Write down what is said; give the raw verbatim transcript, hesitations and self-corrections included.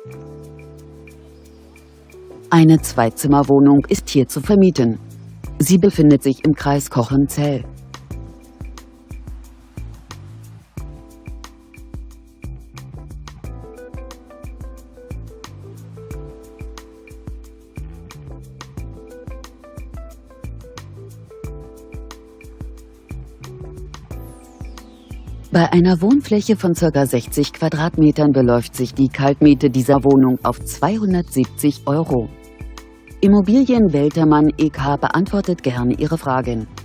Eine Zweizimmerwohnung ist hier zu vermieten. Sie befindet sich im Kreis Cochem-Zell. Bei einer Wohnfläche von ca. sechzig Quadratmetern beläuft sich die Kaltmiete dieser Wohnung auf zweihundertsiebzig Euro. Immobilien Weltermann E K beantwortet gerne Ihre Fragen.